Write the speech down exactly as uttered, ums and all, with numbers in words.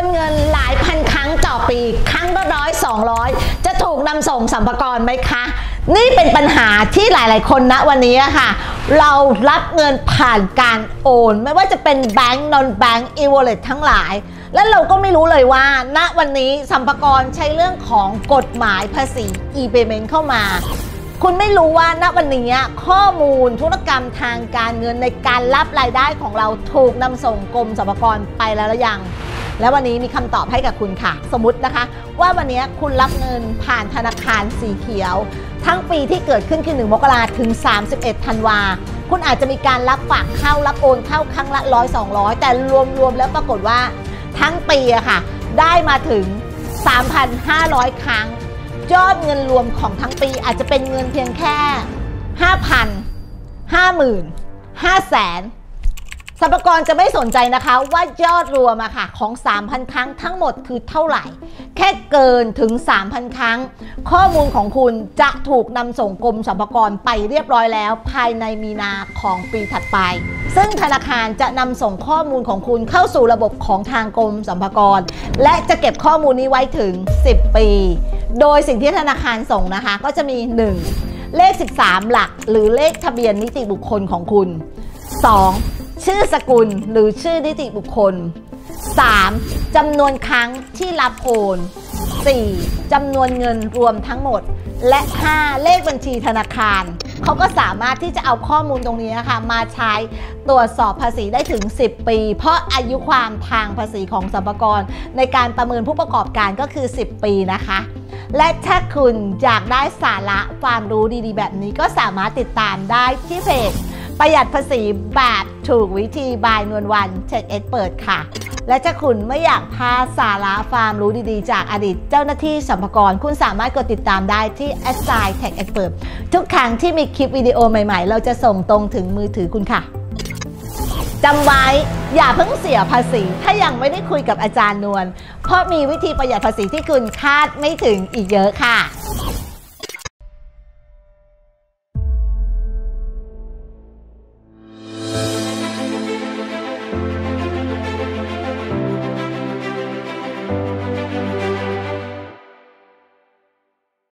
อนเงินหลายพันครั้งต่อปีครั้งละร้อยสองร้อยจะถูกนำส่งสรรพากรไหมคะนี่เป็นปัญหาที่หลายๆคนณวันนี้ค่ะเรารับเงินผ่านการโอนไม่ว่าจะเป็นแบงก์นอนแบงก์อีวอลเล็ตทั้งหลายและเราก็ไม่รู้เลยว่าณวันนี้สรรพากรใช้เรื่องของกฎหมายภาษี e-payment เข้ามาคุณไม่รู้ว่าณวันนี้ข้อมูลธุรกรรมทางการเงินในการรับรายได้ของเราถูกนำส่งกรมสรรพากรไปแล้วหรือยังและวันนี้มีคำตอบให้กับคุณค่ะสมมตินะคะว่าวันนี้คุณรับเงินผ่านธนาคารสีเขียวทั้งปีที่เกิดขึ้นคือหนึ่งมกราคมถึงสามสิบเอ็ดธันวาคุณอาจจะมีการรับฝากเข้ารับโอนเข้าครั้งละร้อยสองร้อยแต่รวมๆแล้วปรากฏว่าทั้งปีอะค่ะได้มาถึง สามพันห้าร้อย ครั้งยอดเงินรวมของทั้งปีอาจจะเป็นเงินเพียงแค่ ห้าพัน ห้าหมื่น ห้าแสนสรรพากรจะไม่สนใจนะคะว่ายอดรวมอะค่ะของ สามพัน ครั้งทั้งหมดคือเท่าไหร่แค่เกินถึง สามพัน ครั้งข้อมูลของคุณจะถูกนำส่งกรมสรรพากรไปเรียบร้อยแล้วภายในมีนาของปีถัดไปซึ่งธนาคารจะนำส่งข้อมูลของคุณเข้าสู่ระบบของทางกรมสรรพากรและจะเก็บข้อมูลนี้ไว้ถึงสิบปีโดยสิ่งที่ธนาคารส่งนะคะก็จะมีหนึ่งเลขสิบสามหลักหรือเลขทะเบียนนิติบุคคลของคุณสองชื่อสกุลหรือชื่อนิติบุคคล สาม จำนวนครั้งที่รับโอน สี่ จำนวนเงินรวมทั้งหมดและ ห้า เลขบัญชีธนาคารเขาก็สามารถที่จะเอาข้อมูลตรงนี้นะคะมาใช้ตรวจสอบภาษีได้ถึงสิบปีเพราะอายุความทางภาษีของสรรพากรในการประเมินผู้ประกอบการก็คือสิบปีนะคะและถ้าคุณอยากได้สาระความรู้ดีๆแบบนี้ก็สามารถติดตามได้ที่เพจประหยัดภาษีแบบถูกวิธีบายนวลวันเทคเอ็กซ์เปิดค่ะและถ้าคุณไม่อยากพลาดสาระความรู้ดีๆจากอดีตเจ้าหน้าที่สรรพากรคุณสามารถกดติดตามได้ที่ แอท ไซน์ เทค เอ็กซ์เปิด ทุกครั้งที่มีคลิปวิดีโอใหม่ๆเราจะส่งตรงถึงมือถือคุณค่ะจำไว้อย่าเพิ่งเสียภาษีถ้ายังไม่ได้คุยกับอาจารย์นวลเพราะมีวิธีประหยัดภาษีที่คุณคาดไม่ถึงอีกเยอะค่ะ